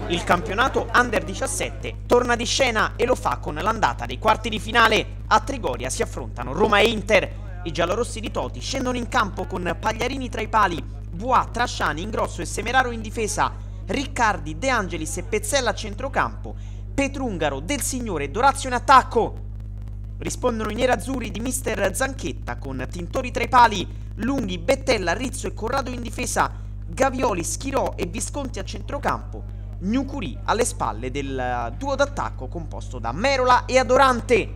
Il campionato Under 17 torna di scena e lo fa con l'andata dei quarti di finale. A Trigoria si affrontano Roma e Inter. I giallorossi di Toti scendono in campo con Pagliarini tra i pali, Buà, Trasciani, Ingrosso e Semeraro in difesa, Riccardi, De Angelis e Pezzella a centrocampo, Petrungaro, Del Signore e Dorazio in attacco. Rispondono i nerazzurri di mister Zanchetta con Tintori tra i pali, Lunghi, Bettella, Rizzo e Corrado in difesa, Gavioli, Schirò e Visconti a centrocampo, Gnucurì alle spalle del duo d'attacco composto da Merola e Adorante.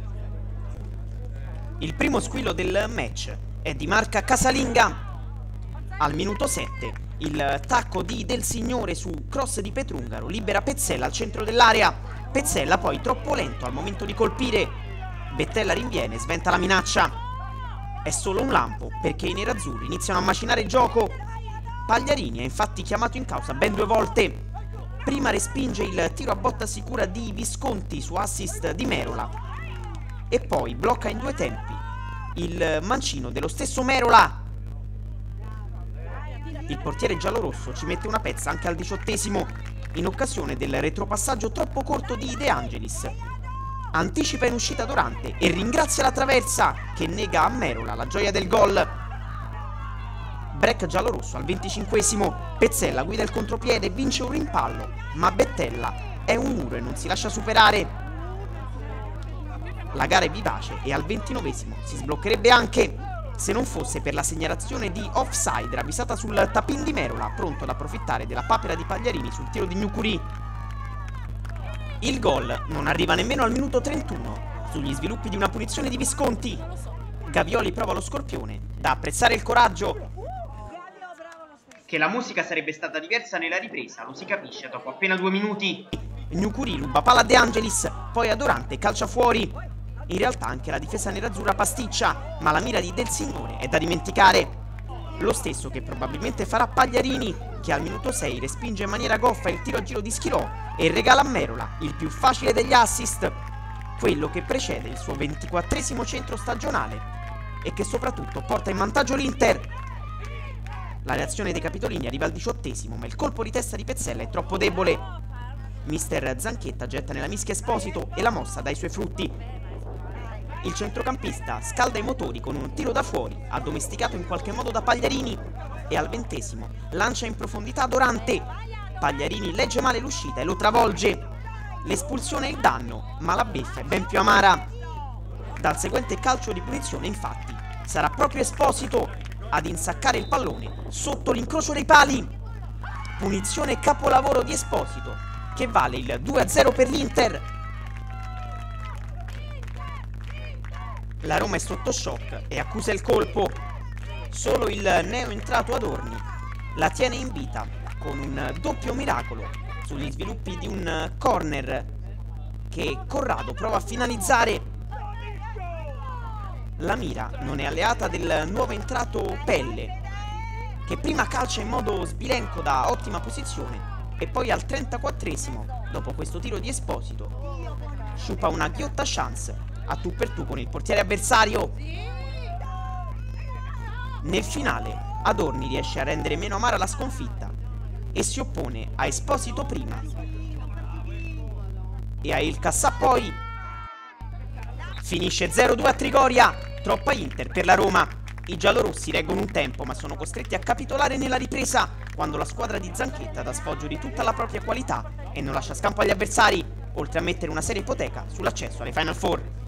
Il primo squillo del match è di marca casalinga. Al minuto 7 il tacco di Del Signore su cross di Petrungaro libera Pezzella al centro dell'area. Pezzella poi troppo lento al momento di colpire. Bettella rinviene, sventa la minaccia. È solo un lampo perché i nerazzurri iniziano a macinare gioco. Pagliarini è infatti chiamato in causa ben 2 volte. Prima respinge il tiro a botta sicura di Visconti su assist di Merola e poi blocca in 2 tempi il mancino dello stesso Merola. Il portiere giallorosso ci mette una pezza anche al 18esimo in occasione del retropassaggio troppo corto di De Angelis. Anticipa in uscita Dorante e ringrazia la traversa che nega a Merola la gioia del gol. Break giallorosso al 25esimo. Pezzella guida il contropiede e vince un rimpallo, ma Bettella è un muro e non si lascia superare. La gara è vivace e al 29esimo si sbloccherebbe anche se non fosse per la segnalazione di offside ravvisata sul tapin di Merola, pronto ad approfittare della papera di Pagliarini sul tiro di Gnucurì. Il gol non arriva nemmeno al minuto 31 sugli sviluppi di una punizione di Visconti. Gavioli prova lo scorpione, da apprezzare il coraggio. Che la musica sarebbe stata diversa nella ripresa lo si capisce dopo appena 2 minuti. Gnucurì ruba palla a De Angelis, poi Adorante calcia fuori. In realtà anche la difesa nerazzurra pasticcia, ma la mira di Del Signore è da dimenticare. Lo stesso che probabilmente farà Pagliarini, che al minuto 6 respinge in maniera goffa il tiro a giro di Schirò e regala a Merola il più facile degli assist, quello che precede il suo 24esimo centro stagionale e che soprattutto porta in vantaggio l'Inter. La reazione dei capitolini arriva al 18esimo, ma il colpo di testa di Pezzella è troppo debole. Mister Zanchetta getta nella mischia Esposito e la mossa dà i suoi frutti. Il centrocampista scalda i motori con un tiro da fuori, addomesticato in qualche modo da Pagliarini, e al 20esimo lancia in profondità Dorante. Pagliarini legge male l'uscita e lo travolge. L'espulsione è il danno, ma la beffa è ben più amara. Dal seguente calcio di punizione, infatti, sarà proprio Esposito ad insaccare il pallone sotto l'incrocio dei pali. Punizione capolavoro di Esposito, che vale il 2-0 per l'Inter. La Roma è sotto shock e accusa il colpo. Solo il neo entrato Adorni la tiene in vita con un doppio miracolo sugli sviluppi di un corner che Corrado prova a finalizzare. La mira non è alleata del nuovo entrato Pelle, che prima calcia in modo sbilenco da ottima posizione e poi al 34esimo, dopo questo tiro di Esposito, sciupa una ghiotta chance a tu per tu con il portiere avversario. Nel finale Adorni riesce a rendere meno amara la sconfitta e si oppone a Esposito prima e a Il Cassà poi. Finisce 0-2 a Trigoria, troppa Inter per la Roma. I giallorossi reggono un tempo ma sono costretti a capitolare nella ripresa quando la squadra di Zanchetta dà sfoggio di tutta la propria qualità e non lascia scampo agli avversari, oltre a mettere una seria ipoteca sull'accesso alle Final Four.